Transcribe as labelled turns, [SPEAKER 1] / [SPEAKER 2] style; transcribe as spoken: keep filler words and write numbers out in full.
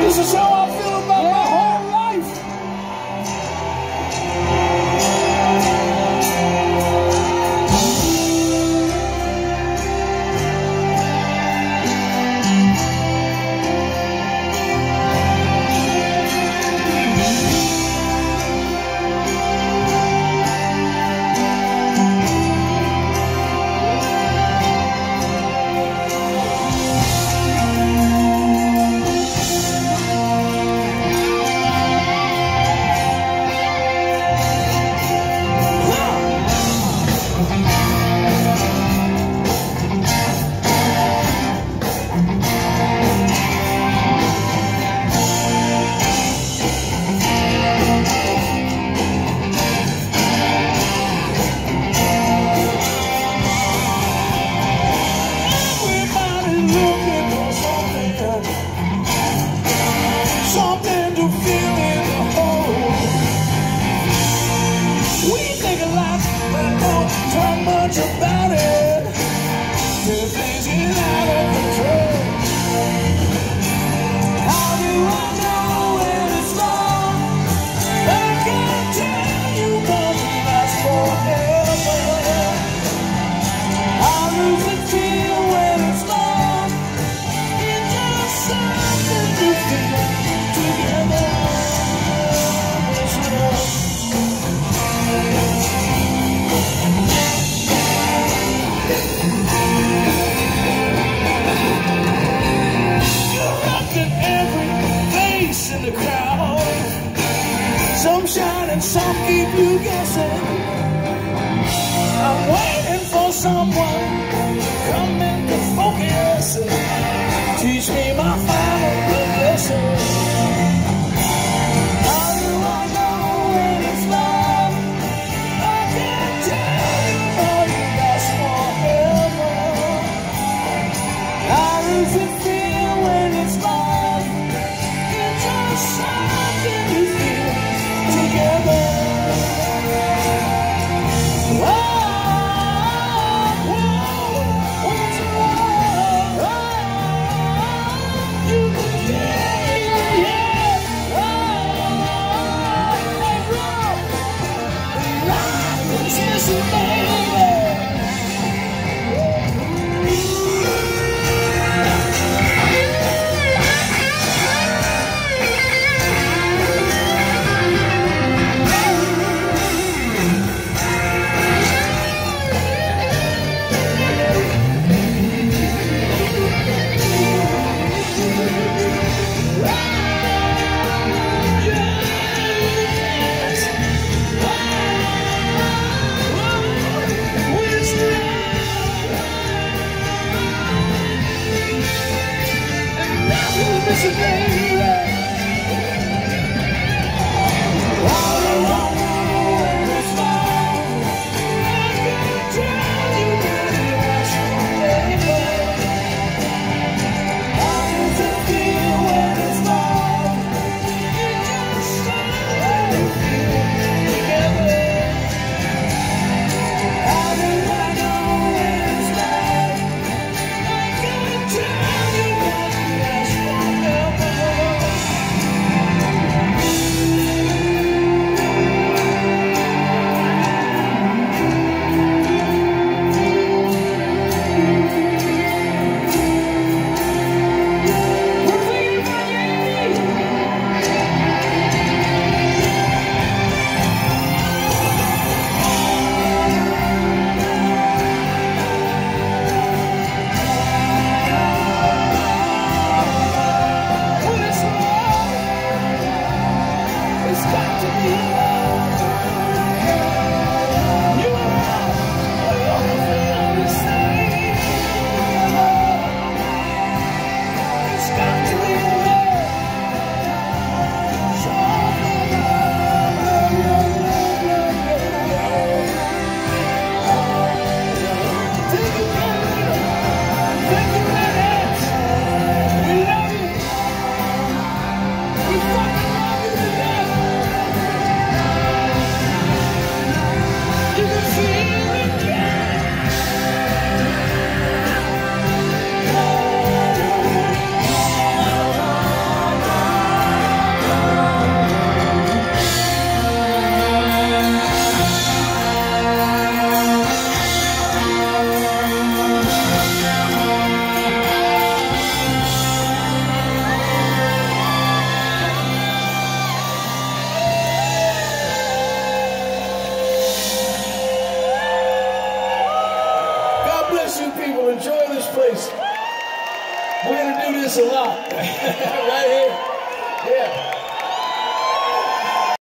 [SPEAKER 1] This is how I feel about my whole life. Something to feel in the hole. We think a lot, but don't talk much about it. Till things get out of control. How do I know when it's wrong? I can't tell you won't last forever. How does it feel when it's long? It's just something to feel. In the crowd, some shine and some keep you guessing. I'm waiting for someone to come into focus and teach me my final lesson. How do I know when it's love? I can't tell you how you last forever. How does it feel when it's love? Something you feel together. Oh, oh, what's wrong? Oh, you yeah, yeah. Oh, life is just a baby. Listen, baby. Tell you what, yes, forever. place. We're gonna do this a lot. Right here. Yeah.